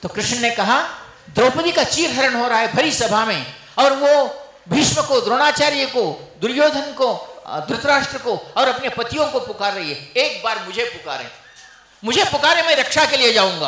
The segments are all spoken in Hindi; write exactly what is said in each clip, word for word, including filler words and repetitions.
तो कृष्ण ने कहा द्रौपदी का चीरहरण हो रहा है भरी सभा में, और वो भीष्म को, द्रोणाचार्य को, दुर्योधन को, धृतराष्ट्र को और अपने पतियों को पुकार रही है, एक बार मुझे पुकारे, मुझे पुकारे, मैं रक्षा के लिए जाऊंगा।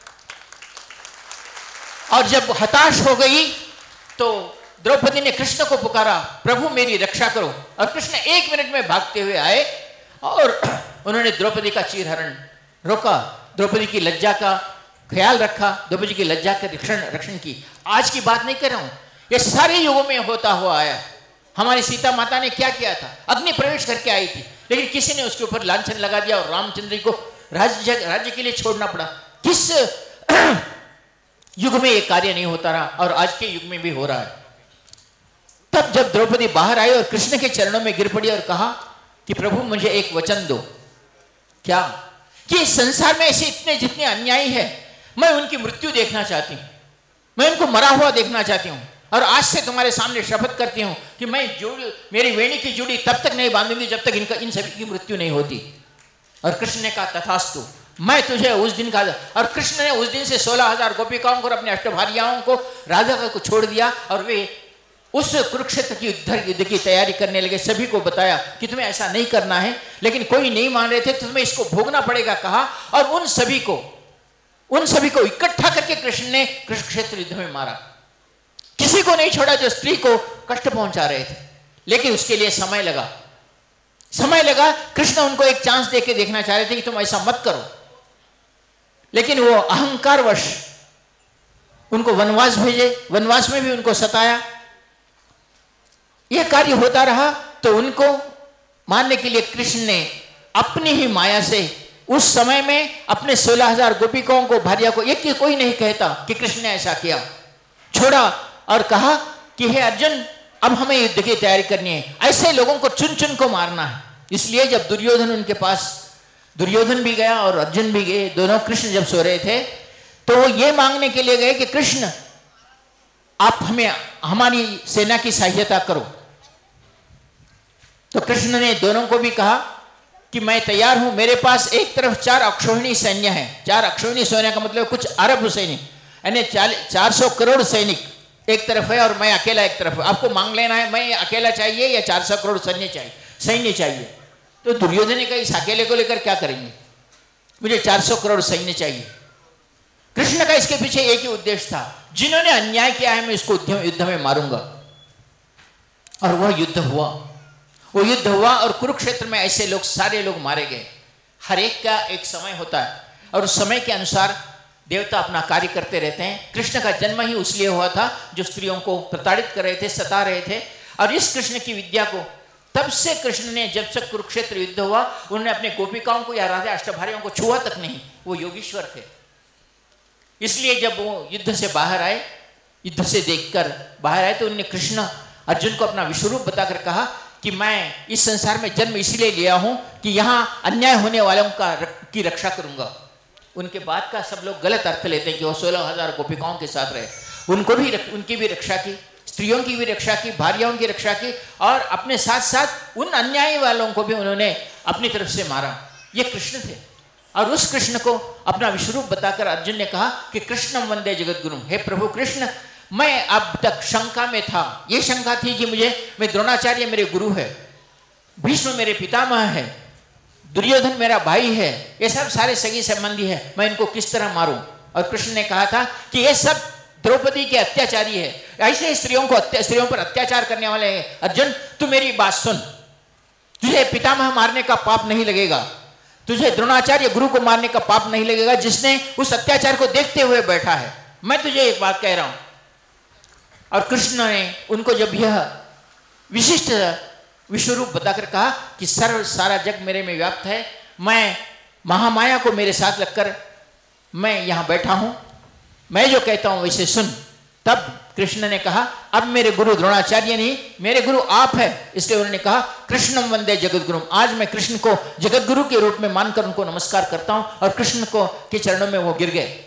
और जब हताश हो गई तो द्रौपदी ने कृष्ण को पुकारा, प्रभु मेरी रक्षा करो। और कृष्ण एक मिनट में भागते हुए आए और उन्होंने द्रौपदी का चीरहरण रोका, द्रौपदी की लज्जा का ख्याल रखा, द्रौपदी की लज्जा का रक्षण रक्षण की। आज की बात नहीं कर रहा हूं, ये सारे युगों में होता हुआ आया। हमारी सीता माता ने क्या किया था, अग्नि प्रवेश करके आई थी, लेकिन किसी ने उसके ऊपर लांछन लगा दिया और रामचंद्र को राज्य राज्य के लिए छोड़ना पड़ा। किस युग में ये कार्य नहीं होता रहा, और आज के युग में भी हो रहा है। तब जब द्रौपदी बाहर आई और कृष्ण के चरणों में गिर पड़ी और कहा कि प्रभु मुझे एक वचन दो, क्या कि इस संसार में ऐसे इतने जितने अन्यायी है, मैं उनकी मृत्यु देखना चाहती हूं, मैं उनको मरा हुआ देखना चाहती हूं, और आज से तुम्हारे सामने शपथ करती हूं कि मैं जुड़ मेरी वेणी की जुड़ी तब तक नहीं बांधूंगी जब तक इनका इन सभी की मृत्यु नहीं होती। और कृष्ण ने कहा तथास्तु, मैं तुझे उस दिन का। और कृष्ण ने उस दिन से सोलह हजार गोपिकाओं को और अपने अष्टभार्याओं को, राधा को छोड़ दिया, और वे उस कुरुक्षेत्र की युद्ध युद्ध की तैयारी करने लगे। सभी को बताया कि तुम्हें ऐसा नहीं करना है, लेकिन कोई नहीं मान रहे थे, तो तुम्हें इसको भोगना पड़ेगा कहा। और उन सभी को उन सभी को इकट्ठा करके कृष्ण ने कुरुक्षेत्र युद्ध में मारा। किसी को नहीं छोड़ा जो स्त्री को कष्ट पहुंचा रहे थे, लेकिन उसके लिए समय लगा समय लगा कृष्ण उनको एक चांस देके देखना चाह रहे थे कि तुम ऐसा मत करो, लेकिन वो अहंकारवश उनको वनवास भेजे, वनवास में भी उनको सताया। यह कार्य होता रहा तो उनको मारने के लिए कृष्ण ने अपनी ही माया से उस समय में अपने सोलह हजार गोपिकाओं को, भार्या को, एक कोई नहीं कहता कि कृष्ण ने ऐसा किया, छोड़ा और कहा कि हे अर्जुन, अब हमें युद्ध की तैयारी करनी है, ऐसे लोगों को चुन चुन को मारना है। इसलिए जब दुर्योधन उनके पास, दुर्योधन भी गया और अर्जुन भी गए, दोनों कृष्ण जब सो रहे थे तो वो ये मांगने के लिए गए कि कृष्ण आप हमें हमारी सेना की सहायता करो। तो कृष्ण ने दोनों को भी कहा कि मैं तैयार हूं, मेरे पास एक तरफ चार अक्षौहिणी सैन्य है। चार अक्षौहिणी सैन्य का मतलब कुछ अरब सैनिक, यानी चार सौ करोड़ सैनिक एक तरफ है और मैं अकेला एक तरफ है। आपको मांग लेना है, मैं अकेला चाहिए या चार सौ करोड़ सैन्य चाहिए सैन्य चाहिए। तो दुर्योधन ने कहा इस अकेले को लेकर क्या करेंगे, मुझे चार सौ करोड़ सैन्य चाहिए। कृष्ण का इसके पीछे एक ही उद्देश्य था, जिन्होंने अन्याय किया है मैं इसको युद्ध में मारूंगा। और वह युद्ध हुआ, वो युद्ध हुआ और कुरुक्षेत्र में ऐसे लोग, सारे लोग मारे गए। हर एक का एक समय होता है और उस समय के अनुसार देवता अपना कार्य करते रहते हैं। कृष्ण का जन्म ही उसलिए हुआ था जो स्त्रियों को प्रताड़ित कर रहे थे, सता रहे थे। और इस कृष्ण की विद्या को तब से कृष्ण ने, जब से कुरुक्षेत्र युद्ध हुआ, उन्होंने अपने गोपिकाओं को या राधा अष्टभार्यों को छुआ तक नहीं। वो योगीश्वर थे। इसलिए जब वो युद्ध से बाहर आए, युद्ध से देखकर बाहर आए, तो उन्होंने कृष्ण अर्जुन को अपना विश्वरूप बताकर कहा कि मैं इस संसार में जन्म इसीलिए लिया हूं कि यहां अन्याय होने वालों का की रक्षा करूंगा। उनके बाद का सब लोग गलत अर्थ लेते हैं कि वो सोलह हजार गोपिकाओं के साथ रहे, उनको भी उनकी भी रक्षा की, स्त्रियों की भी रक्षा की, भार्याओं की रक्षा की, और अपने साथ साथ उन अन्यायी वालों को भी उन्होंने अपनी तरफ से मारा। ये कृष्ण थे। और उस कृष्ण को अपना विश्वरूप बताकर अर्जुन ने कहा कि कृष्णम वंदे जगद्गुरुम, हे प्रभु कृष्ण, मैं अब तक शंका में था। ये शंका थी कि मुझे, मैं द्रोणाचार्य मेरे गुरु है, भीष्म मेरे पितामह है, दुर्योधन मेरा भाई है, ये सब सारे सगी संबंधी है, मैं इनको किस तरह मारूं। और कृष्ण ने कहा था कि ये सब द्रौपदी के अत्याचारी है, ऐसे स्त्रियों को स्त्रियों पर अत्याचार करने वाले हैं। अर्जुन तू मेरी बात सुन, तुझे पितामह मारने का पाप नहीं लगेगा, तुझे द्रोणाचार्य गुरु को मारने का पाप नहीं लगेगा, जिसने उस अत्याचार को देखते हुए बैठा है। मैं तुझे एक बात कह रहा हूं। और कृष्ण ने उनको जब यह विशिष्ट विश्वरूप बताकर कहा कि सर्व सारा जग मेरे में व्याप्त है, मैं महामाया को मेरे साथ रखकर मैं यहां बैठा हूं, मैं जो कहता हूं वैसे सुन। तब कृष्ण ने कहा अब मेरे गुरु द्रोणाचार्य नहीं, मेरे गुरु आप है। इसलिए उन्होंने कहा कृष्णम वंदे जगद्गुरुम, आज मैं कृष्ण को जगतगुरु के रूप में मानकर उनको नमस्कार करता हूं। और कृष्ण को के चरणों में वो गिर गए।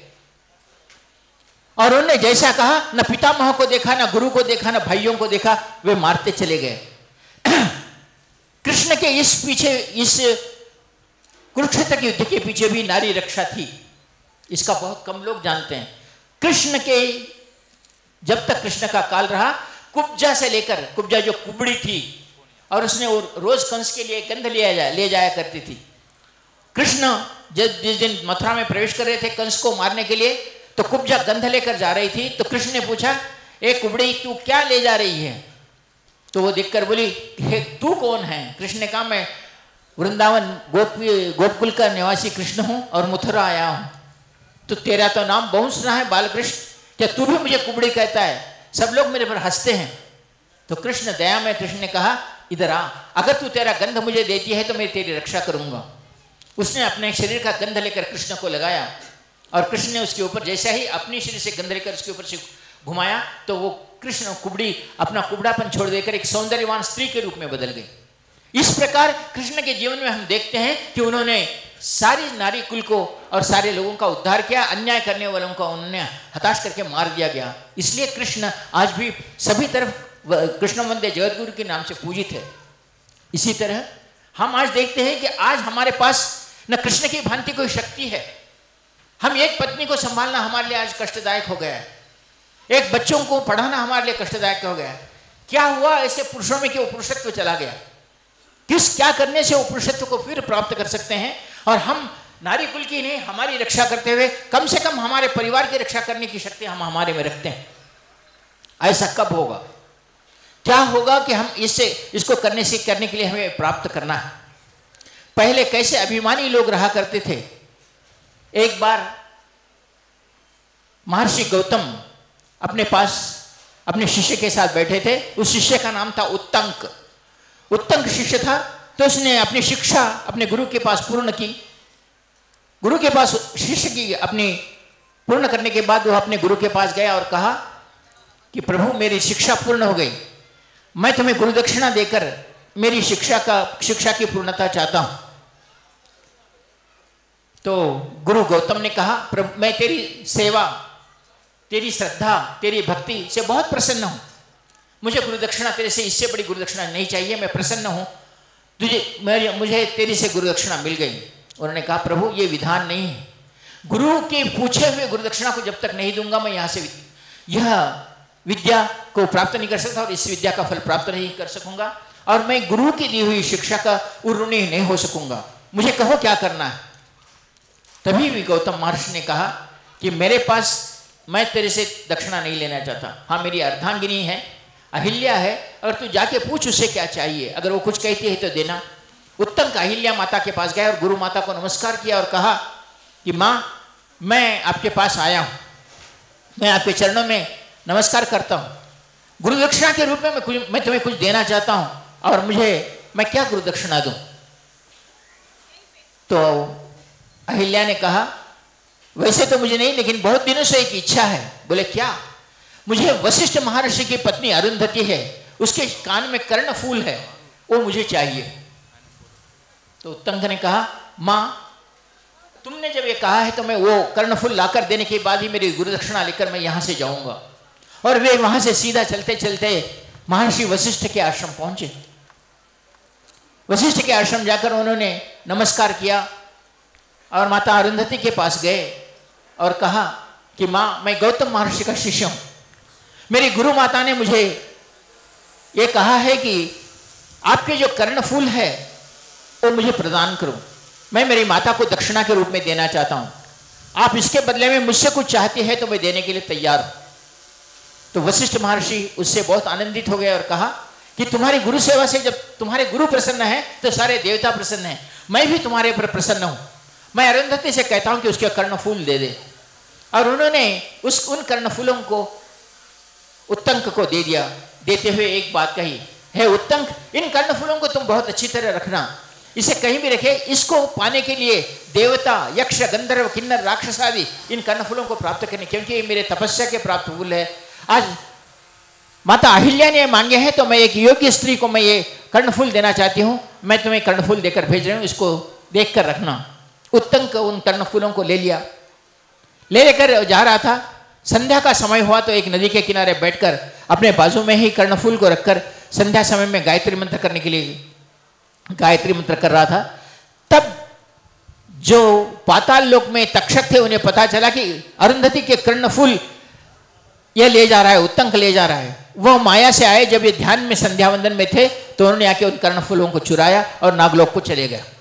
और उन्होंने जैसा कहा, न पितामह को देखा, न गुरु को देखा, न भाइयों को देखा, वे मारते चले गए। कृष्ण के इस पीछे, इस कुरुक्षेत्र के युद्ध के पीछे भी नारी रक्षा थी। इसका बहुत कम लोग जानते हैं। कृष्ण के, जब तक कृष्ण का काल रहा, कुब्जा से लेकर, कुब्जा जो कुबड़ी थी और उसने वो रोज कंस के लिए गंध ले जाया ले जाया करती थी। कृष्ण जब जिस दिन मथुरा में प्रवेश कर रहे थे कंस को मारने के लिए, तो कुब्जा गंध लेकर जा रही थी। तो कृष्ण ने पूछा, ए कुबड़ी तू क्या ले जा रही है? तो वो देखकर बोली, तू कौन है? कृष्ण ने कहा, मैं वृंदावन गोप गोपकुल का निवासी कृष्ण हूं और मथुरा आया हूं। तो तेरा तो नाम बहुत सुना है बालकृष्ण, क्या तू भी मुझे कुबड़ी कहता है? सब लोग मेरे पर हंसते हैं। तो कृष्ण दया में कृष्ण ने कहा, इधर आ, अगर तू तेरा गंध मुझे देती है तो मैं तेरी रक्षा करूंगा। उसने अपने शरीर का गंध लेकर कृष्ण को लगाया और कृष्ण ने उसके ऊपर जैसा ही अपने शरीर से गंध लेकर उसके ऊपर से घुमाया तो वो कृष्ण कुबड़ी अपना कुबड़ापन छोड़ देकर एक सौंदर्यवान स्त्री के रूप में बदल गई। इस प्रकार कृष्ण के जीवन में हम देखते हैं कि उन्होंने सारी नारी कुल को और सारे लोगों का उद्धार किया, अन्याय करने वालों को उन्होंने हताश करके मार दिया गया। इसलिए कृष्ण आज भी सभी तरफ कृष्ण वंदे जगतगुरु के नाम से पूजित है। इसी तरह हम आज देखते हैं कि आज हमारे पास न कृष्ण की भांति कोई शक्ति है। हम एक पत्नी को संभालना हमारे लिए आज कष्टदायक हो गया है, एक बच्चों को पढ़ाना हमारे लिए कष्टदायक हो गया है। क्या हुआ ऐसे पुरुषों में कि वो पुरुषत्व चला गया? किस क्या करने से वो पुरुषत्व को फिर प्राप्त कर सकते हैं? और हम नारी कुल की नहीं, हमारी रक्षा करते हुए कम से कम हमारे परिवार की रक्षा करने की शक्ति हम हमारे में रखते हैं। ऐसा कब होगा? क्या होगा कि हम इससे इसको करने से करने के लिए हमें प्राप्त करना है। पहले कैसे अभिमानी लोग रहा करते थे। एक बार महर्षि गौतम अपने पास अपने शिष्य के साथ बैठे थे। उस शिष्य का नाम था उत्तंक। उत्तंक शिष्य था, तो उसने अपनी शिक्षा अपने गुरु के पास पूर्ण की। गुरु के पास शिष्य की अपनी पूर्ण करने के बाद वह अपने गुरु के पास गया और कहा कि प्रभु मेरी शिक्षा पूर्ण हो गई, मैं तुम्हें गुरु दक्षिणा देकर मेरी शिक्षा का शिक्षा की पूर्णता चाहता हूं। तो गुरु गौतम ने कहा, प्रभु मैं तेरी सेवा, तेरी श्रद्धा, तेरी भक्ति से बहुत प्रसन्न हूं, मुझे गुरु दक्षिणा तेरे से इससे बड़ी गुरु दक्षिणा नहीं चाहिए, मैं प्रसन्न हूं, तुझे मुझे तेरी से गुरु दक्षिणा मिल गई। उन्होंने कहा, प्रभु ये विधान नहीं है, गुरु के पूछे हुए गुरु दक्षिणा को जब तक नहीं दूंगा मैं यहां से यह विद्या को प्राप्त नहीं कर सकता और इस विद्या का फल प्राप्त नहीं कर सकूंगा और मैं गुरु की दी हुई शिक्षा का ऋणी नहीं हो सकूंगा, मुझे कहो क्या करना है। तभी भी गौतम महर्षि ने कहा कि मेरे पास, मैं तेरे से दक्षिणा नहीं लेना चाहता, हाँ मेरी अर्धांगिनी है, अहिल्या है, और तू जाके पूछ उससे क्या चाहिए, अगर वो कुछ कहती है तो देना। उत्तम का अहिल्या माता के पास गया और गुरु माता को नमस्कार किया और कहा कि माँ मैं आपके पास आया हूँ, मैं आपके चरणों में नमस्कार करता हूँ, गुरु दक्षिणा के रूप में मैं कुछ मैं तुम्हें कुछ देना चाहता हूँ और मुझे मैं क्या गुरु दक्षिणा दूँ। तो अहिल्या ने कहा, वैसे तो मुझे नहीं, लेकिन बहुत दिनों से एक इच्छा है। बोले क्या? मुझे वशिष्ठ महर्षि की पत्नी अरुंधति है, उसके कान में कर्ण फूल है, वो मुझे चाहिए। तो उत्तंक ने कहा, माँ तुमने जब ये कहा है तो मैं वो कर्णफूल लाकर देने के बाद ही मेरी गुरु दक्षिणा लेकर मैं यहां से जाऊंगा। और वे वहां से सीधा चलते चलते महर्षि वशिष्ठ के आश्रम पहुंचे। वशिष्ठ के आश्रम जाकर उन्होंने नमस्कार किया और माता अरुंधति के पास गए और कहा कि माँ मैं गौतम महर्षि का शिष्य हूं, मेरी गुरु माता ने मुझे ये कहा है कि आपके जो कर्णफूल है वो मुझे प्रदान करो, मैं मेरी माता को दक्षिणा के रूप में देना चाहता हूं, आप इसके बदले में मुझसे कुछ चाहती है तो मैं देने के लिए तैयार हूं। तो वशिष्ठ महर्षि उससे बहुत आनंदित हो गए और कहा कि तुम्हारी गुरु सेवा से जब तुम्हारे गुरु प्रसन्न है तो सारे देवता प्रसन्न हैं, मैं भी तुम्हारे पर प्रसन्न हूं, मैं अरुंधति से कहता हूं कि उसके कर्णफूल दे दे। और उन्होंने उस उन कर्णफूलों को उत्तंक को दे दिया। देते हुए एक बात कही, हे उत्तंक, इन कर्णफूलों को तुम बहुत अच्छी तरह रखना, इसे कहीं भी रखे, इसको पाने के लिए देवता, यक्ष, गंधर्व, किन्नर, राक्षस आदि इन कर्णफूलों को प्राप्त करने, क्योंकि ये मेरे तपस्या के प्राप्त फूल है। आज माता अहिल्या ने मांगे हैं तो मैं एक योग्य स्त्री को मैं ये कर्णफूल देना चाहती हूँ, मैं तुम्हें कर्णफूल देकर भेज रही हूँ, इसको देख कर रखना। उत्तंक उन कर्णफूलों को ले लिया, ले लेकर जा रहा था। संध्या का समय हुआ तो एक नदी के किनारे बैठकर अपने बाजू में ही कर्णफूल को रखकर संध्या समय में गायत्री मंत्र करने के लिए गायत्री मंत्र कर रहा था। तब जो पाताल लोक में तक्षक थे उन्हें पता चला कि अरुंधति के कर्णफूल यह ले जा रहा है, उत्तंक ले जा रहा है। वह माया से आए, जब ये ध्यान में संध्या वंदन में थे तो उन्होंने आके उन कर्णफूलों को चुराया और नागलोक को चले गए।